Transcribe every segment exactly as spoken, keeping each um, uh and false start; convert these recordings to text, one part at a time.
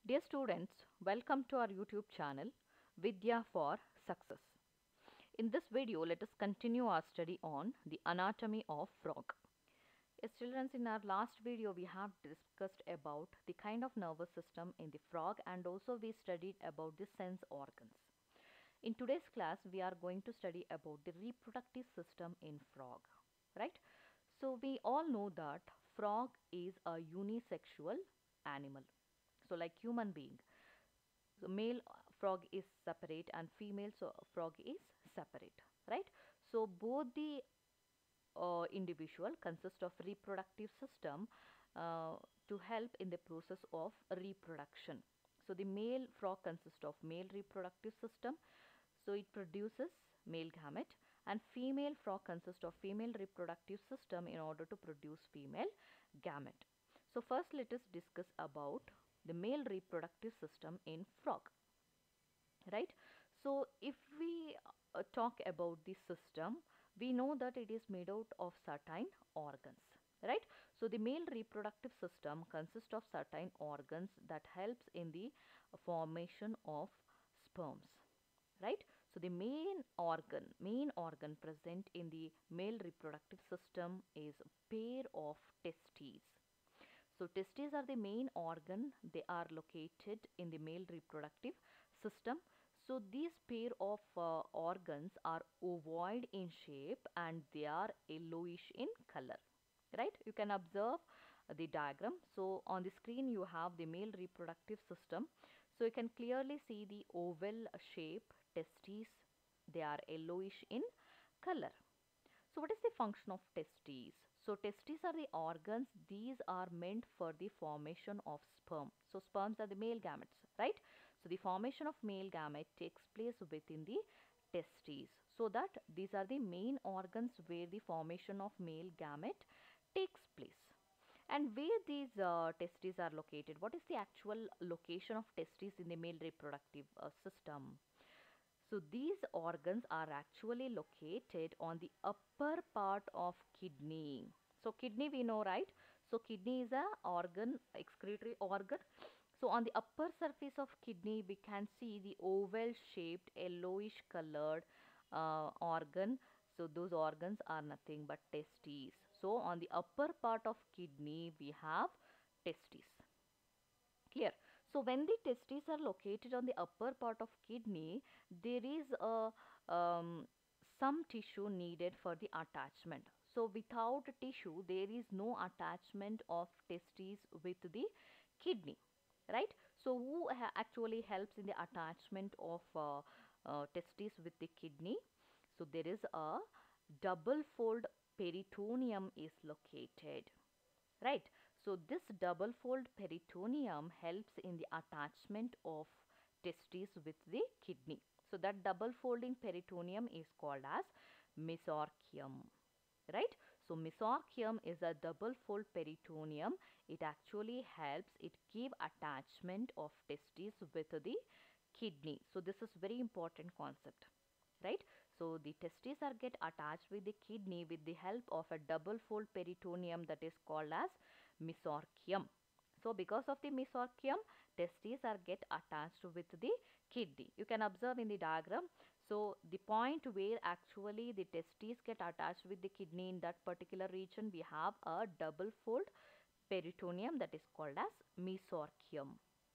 Dear students, welcome to our YouTube channel Vidya for Success. In this video, let us continue our study on the anatomy of frog. Yes, children, in our last video, we have discussed about the kind of nervous system in the frog, and also we studied about the sense organs. In today's class, we are going to study about the reproductive system in frog, right? So we all know that frog is a unisexual animal. So like human being, so male frog is separate and female so frog is separate, right? So both the uh, individual consist of reproductive system uh, to help in the process of reproduction. So the male frog consists of male reproductive system, so it produces male gamete, and female frog consists of female reproductive system in order to produce female gamete. So first let us discuss about the male reproductive system in frog, right? So if we uh, talk about the system, we know that it is made out of certain organs, right? So the male reproductive system consists of certain organs that helps in the formation of sperms, right? So the main organ main organ present in the male reproductive system is pair of testes. So testes are the main organ. They are located in the male reproductive system. So these pair of uh, organs are ovoid in shape and they are yellowish in color, right? You can observe the diagram. So on the screen you have the male reproductive system. So you can clearly see the oval shape testes. They are yellowish in color. So what is the function of testes? So testes are the organs. These are meant for the formation of sperm. So sperms are the male gametes, right? So the formation of male gamete takes place within the testes. So that these are the main organs where the formation of male gamete takes place. And where these uh, testes are located? What is the actual location of testes in the male reproductive uh, system? So these organs are actually located on the upper part of kidney. So kidney we know, right? So kidney is a organ, excretory organ. So on the upper surface of kidney we can see the oval shaped yellowish colored uh, organ. So those organs are nothing but testes. So on the upper part of kidney we have testes. Clear? So when the testes are located on the upper part of kidney, there is a um, some tissue needed for the attachment. So without tissue, there is no attachment of testes with the kidney, right? So who ha actually helps in the attachment of uh, uh, testes with the kidney? So there is a double fold peritoneum is located, right? So this double fold peritoneum helps in the attachment of testes with the kidney. So that double folding peritoneum is called as mesorchium, right? So mesorchium is a double fold peritoneum. It actually helps, it give attachment of testes with the kidney. So this is very important concept, right? So the testes are get attached with the kidney with the help of a double fold peritoneum that is called as mesorchium. So because of the mesorchium, testes are get attached with the kidney. You can observe in the diagram. So the point where actually the testes get attached with the kidney, in that particular region we have a double fold peritoneum that is called as mesorchium,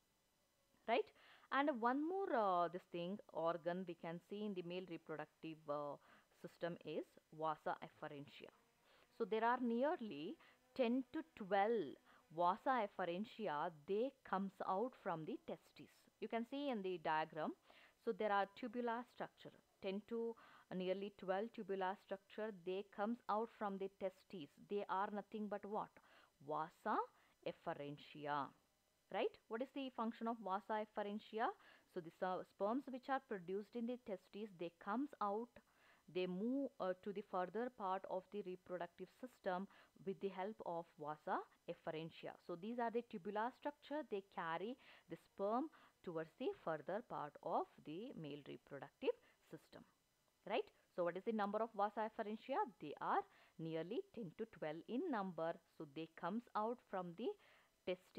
right? And one more uh, this thing organ we can see in the male reproductive uh, system is vasa efferentia. So there are nearly ten to twelve vasa efferentia. They comes out from the testes. You can see in the diagram. So there are tubular structure, ten to uh, nearly twelve tubular structure. They comes out from the testes. They are nothing but what? Vasa efferentia, right? What is the function of vasa efferentia? So the uh, sperms which are produced in the testes, they comes out, they move uh, to the further part of the reproductive system with the help of vasa efferentia. So these are the tubular structure. They carry the sperm towards the further part of the male reproductive system, right? So what is the number of vasa efferentia? They are nearly ten to twelve in number. So they comes out from the testes.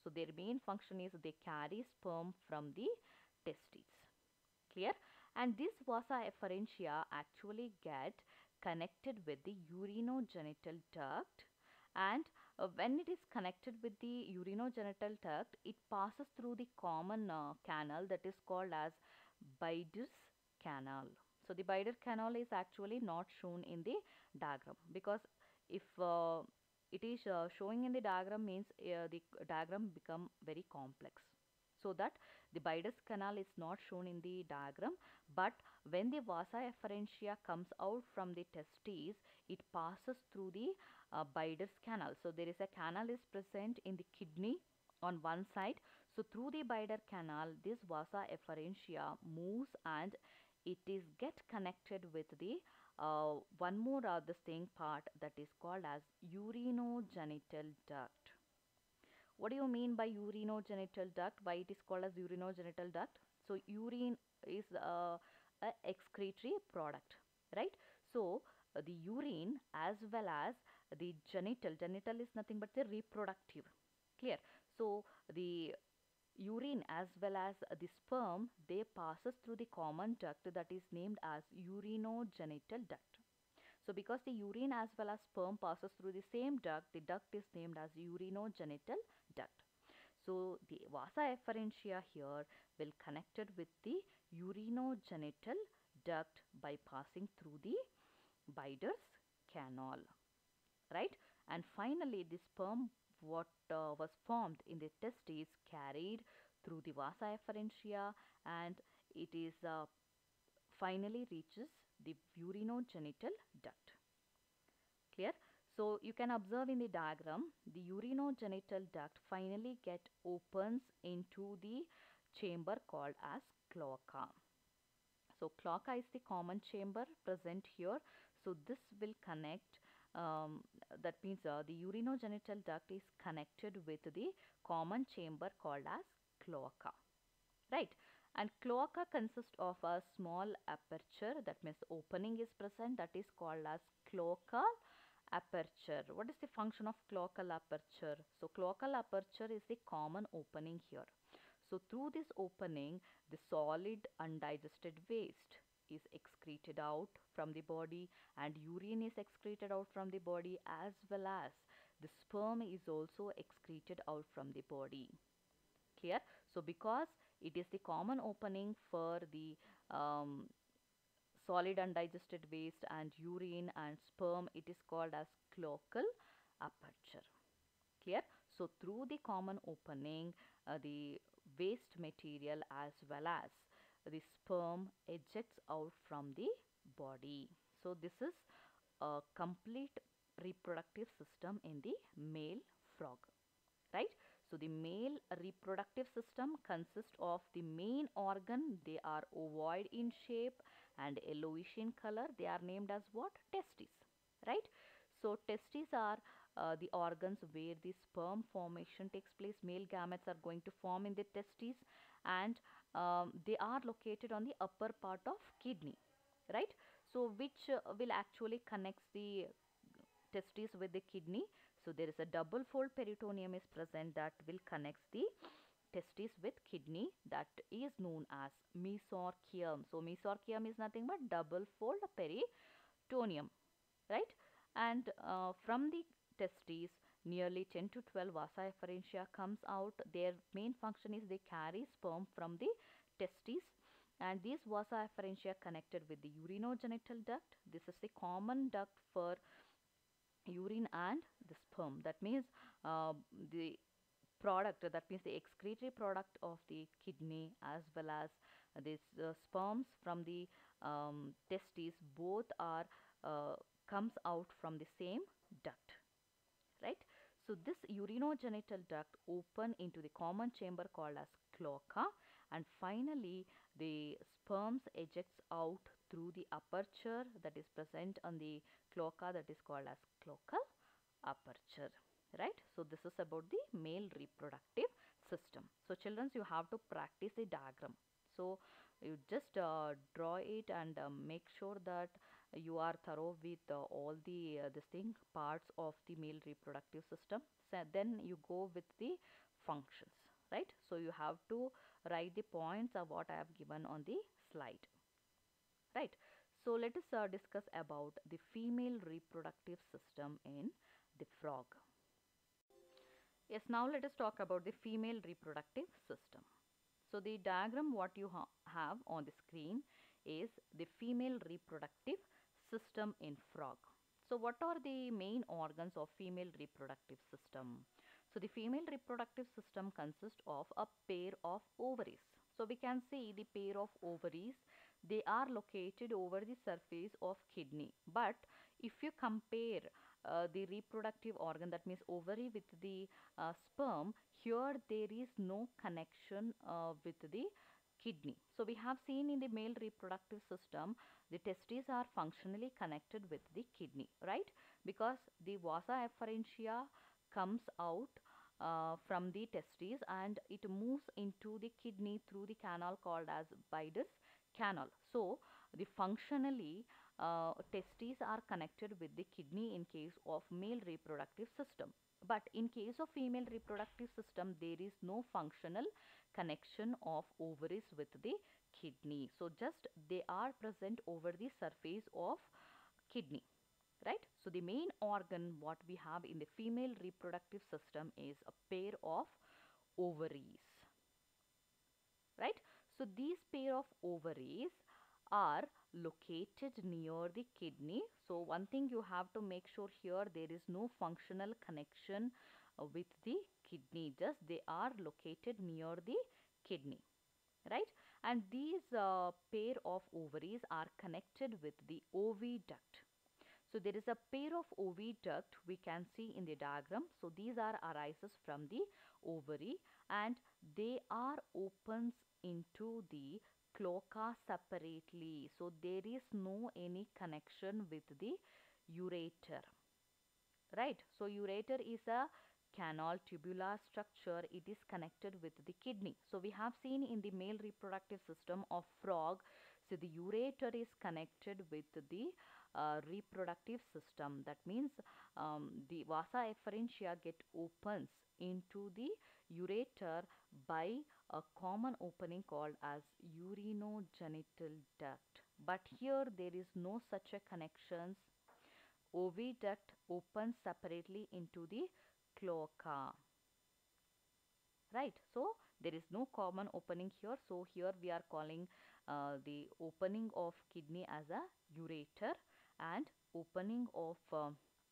So their main function is they carry sperm from the testes. Clear? And this vasa efferentia actually get connected with the urinogenital duct, and uh, when it is connected with the urinogenital duct, it passes through the common uh, canal that is called as Bidus canal. So the Bidus canal is actually not shown in the diagram, because if uh, it is uh, showing in the diagram means uh, the diagram become very complex. So that the Bidus canal is not shown in the diagram, but when the vasa efferentia comes out from the testes, it passes through the uh, Bidus canal. So there is a canal is present in the kidney on one side. So through the Bidus canal, this vasa efferentia moves and it is get connected with the uh, one more uh, this thing part that is called as urinogenital duct. What do you mean by urinogenital duct? Why it is called as urinogenital duct? So urine is uh, a excretory product, right? So uh, the urine as well as the genital, genital is nothing but the reproductive. Clear? So the urine as well as the sperm, they passes through the common duct that is named as urinogenital duct. So because the urine as well as sperm passes through the same duct, the duct is named as urinogenital duct. So the vasa efferentia here will connected with the urinogenital duct by passing through the Bidus canal, right? And finally the sperm what uh, was formed in the testes carried through the vasa efferentia, and it is uh, finally reaches the urinogenital duct. Clear? So you can observe in the diagram, the urinogenital duct finally get opens into the chamber called as cloaca. So cloaca is the common chamber present here. So this will connect, um, that means uh, the urinogenital duct is connected with the common chamber called as cloaca, right? And cloaca consists of a small aperture, that means opening is present, that is called as cloacal aperture. What is the function of cloacal aperture? So cloacal aperture is the common opening here. So through this opening, the solid undigested waste is excreted out from the body, and urine is excreted out from the body, as well as the sperm is also excreted out from the body. Clear? So because it is the common opening for the um, solid undigested waste and urine and sperm, it is called as cloacal aperture. Clear? So through the common opening, uh, the waste material as well as the sperm ejects out from the body. So this is a complete reproductive system in the male frog, right? So the male reproductive system consists of the main organ. They are ovoid in shape and yellowish in color. They are named as what? Testes, right? So testes are uh, the organs where the sperm formation takes place. Male gametes are going to form in the testes, and um, they are located on the upper part of kidney, right? So which uh, will actually connects the testes with the kidney. So there is a double fold peritoneum is present that will connect the testes with kidney, that is known as mesorchium. So mesorchium is nothing but double fold peritoneum, right? And uh, from the testes, nearly ten to twelve vasa efferentia comes out. Their main function is they carry sperm from the testes, and these vasa efferentia connected with the urinogenital duct. This is the common duct for urine and the sperm. That means uh, the product, that means the excretory product of the kidney as well as uh, these uh, sperms from the um, testes, both are uh, comes out from the same duct, right? So this urinogenital duct open into the common chamber called as cloaca, and finally the sperms ejects out through the aperture that is present on the cloaca, that is called as cloacal aperture, right? So this is about the male reproductive system. So children, you have to practice the diagram. So you just uh, draw it and uh, make sure that you are thorough with uh, all the uh, this thing parts of the male reproductive system. So then you go with the functions, right? So you have to write the points of what I have given on the slide, right? So let us uh, discuss about the female reproductive system in the frog. Yes, now let us talk about the female reproductive system. So the diagram what you ha have on the screen is the female reproductive system in frog. So what are the main organs of female reproductive system? So the female reproductive system consists of a pair of ovaries. So we can see the pair of ovaries, they are located over the surface of kidney. But if you compare uh, the reproductive organ, that means ovary, with the uh, sperm, here there is no connection uh, with the kidney. So we have seen in the male reproductive system, the testes are functionally connected with the kidney, right? Because the vasa efferentia comes out uh, from the testes and it moves into the kidney through the canal called as Bidus canal. So the functionally uh, testes are connected with the kidney in case of male reproductive system. But in case of female reproductive system, there is no functional connection of ovaries with the kidney. So just they are present over the surface of kidney, right? So the main organ what we have in the female reproductive system is a pair of ovaries, right? So these pair of ovaries are located near the kidney. So one thing you have to make sure here, there is no functional connection uh, with the kidney, just they are located near the kidney, right? And these uh, pair of ovaries are connected with the oviduct. So there is a pair of oviduct we can see in the diagram. So these are arises from the ovary and they are opens into the cloaca separately. So there is no any connection with the ureter, right? So ureter is a canal tubular structure. It is connected with the kidney. So we have seen in the male reproductive system of frog, so the ureter is connected with the uh, reproductive system. That means um, the vasa efferentia get opens into the ureter by a common opening called as urinogenital duct. But here there is no such a connections. Oviduct opens separately into the cloaca, right? So there is no common opening here. So here we are calling uh, the opening of kidney as a ureter and opening of uh,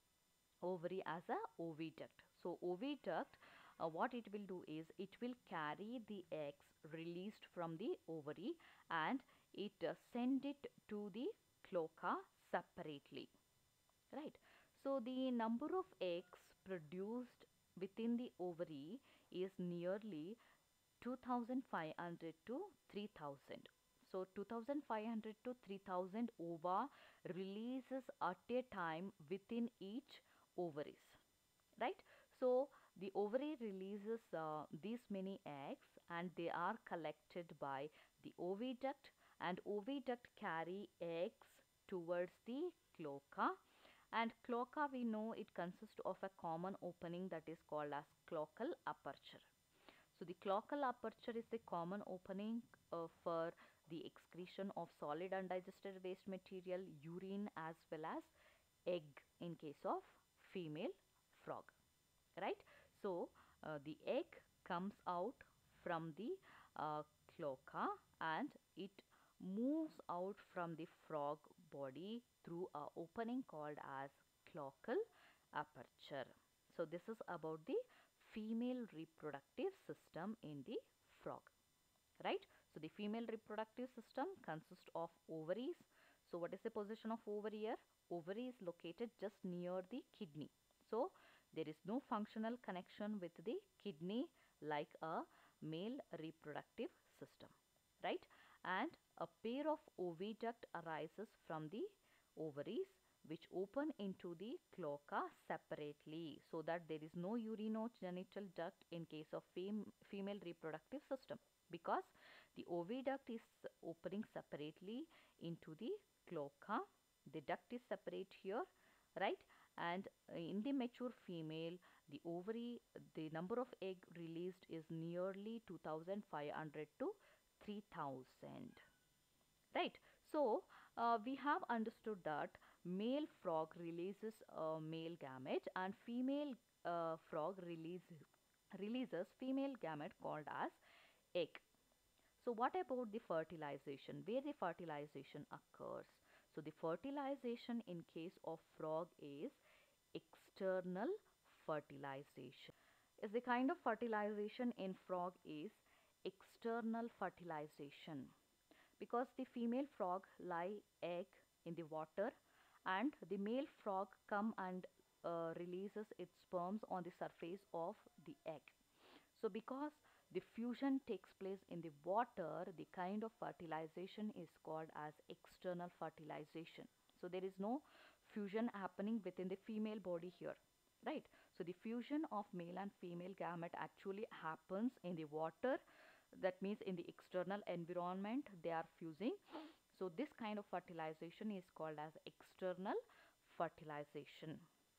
ovary as a oviduct. So oviduct, uh, what it will do is it will carry the eggs released from the ovary and it uh, send it to the cloaca separately, right? So the number of eggs produced within the ovary is nearly two thousand five hundred to three thousand. So two thousand five hundred to three thousand ova releases at a time within each ovaries, right? So the ovary releases uh, these many eggs and they are collected by the oviduct, and oviduct carry eggs towards the cloaca, and cloaca we know it consists of a common opening that is called as cloacal aperture. So the cloacal aperture is the common opening uh, for the excretion of solid undigested waste material, urine as well as egg in case of female frog, right? So uh, the egg comes out from the uh, cloaca and it moves out from the frog body through a opening called as cloacal aperture. So this is about the female reproductive system in the frog, right? So the female reproductive system consists of ovaries. So what is the position of ovary here? Ovary is located just near the kidney. So there is no functional connection with the kidney like a male reproductive system, right? And a pair of oviduct arises from the ovaries which open into the cloaca separately, so that there is no urinogenital duct in case of fem female reproductive system, because the oviduct is opening separately into the cloaca. The duct is separate here, right? And in the mature female, The ovary, the number of egg released is nearly two thousand five hundred to three thousand. Right. So uh, we have understood that male frog releases a male gamete and female uh, frog releases releases female gamete called as egg. So what about the fertilization? Where the fertilization occurs? So the fertilization in case of frog is external fertilization. Is the kind of fertilization in frog is external fertilization, because the female frog lay egg in the water and the male frog come and uh, releases its sperms on the surface of the egg. So because the fusion takes place in the water, the kind of fertilization is called as external fertilization. So there is no fusion happening within the female body here, right? So the fusion of male and female gamete actually happens in the water. That means in the external environment they are fusing. So this kind of fertilization is called as external fertilization.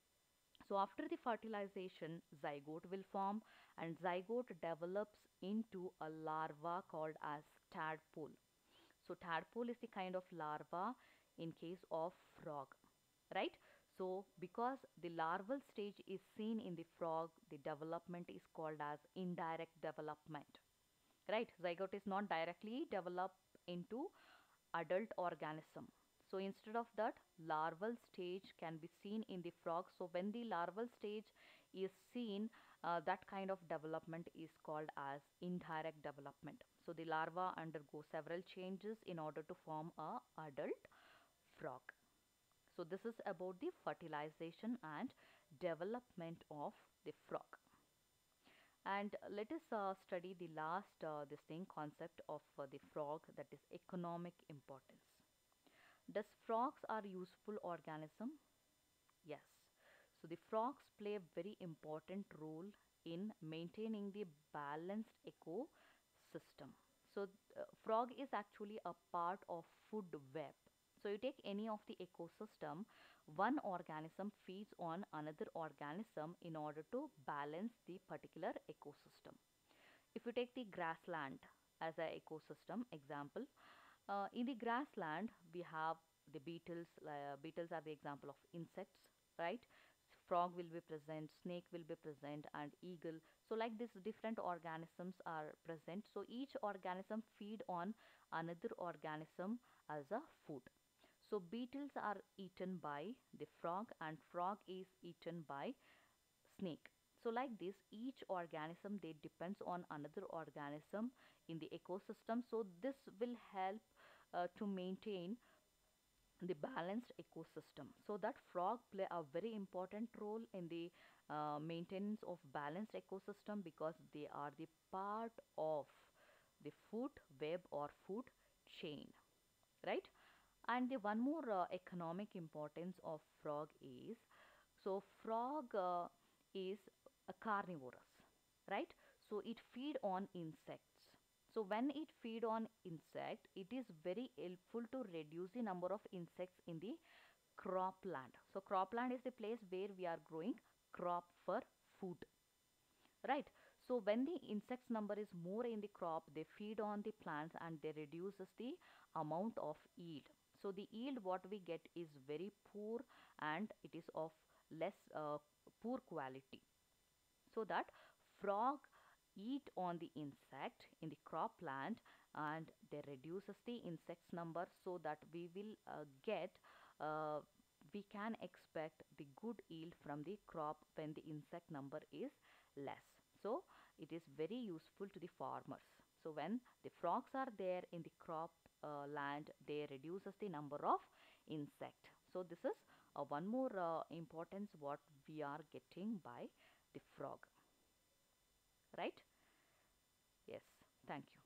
So after the fertilization, zygote will form and zygote develops into a larva called as tadpole. So tadpole is the kind of larva in case of frog, right? So because the larval stage is seen in the frog, the development is called as indirect development, right? Zygote is not directly developed into adult organism. So instead of that, larval stage can be seen in the frog. So when the larval stage is seen, uh, that kind of development is called as indirect development. So the larva undergo several changes in order to form a adult frog. So this is about the fertilization and development of the frog. And let us uh, study the last uh, this thing concept of uh, the frog, that is economic importance. Does frogs are useful organism? Yes. So the frogs play a very important role in maintaining the balanced ecosystem. So uh, frog is actually a part of food web. So you take any of the ecosystem, one organism feeds on another organism in order to balance the particular ecosystem. If you take the grassland as an ecosystem example, uh, in the grassland we have the beetles. Uh, beetles are the example of insects, right? Frog will be present, snake will be present, and eagle. So like this, different organisms are present. So each organism feed on another organism as a food. So beetles are eaten by the frog and frog is eaten by snake. So like this, each organism they depends on another organism in the ecosystem. So this will help uh, to maintain the balanced ecosystem. So that frog play a very important role in the uh, maintenance of balanced ecosystem, because they are the part of the food web or food chain, right? And the one more uh, economic importance of frog is, so frog uh, is a carnivorous, right? So it feed on insects. So when it feed on insect, it is very helpful to reduce the number of insects in the cropland. So cropland is the place where we are growing crop for food, right? So when the insects number is more in the crop, they feed on the plants and they reduces the amount of yield. So the yield what we get is very poor and it is of less uh, poor quality. So that frog eat on the insect in the crop plant and they reduces the insects number, so that we will uh, get uh, we can expect the good yield from the crop when the insect number is less. So it is very useful to the farmers. So when the frogs are there in the crop uh, land, they reduces the number of insect. So this is uh, one more uh, importance what we are getting by the frog, right? Yes, thank you.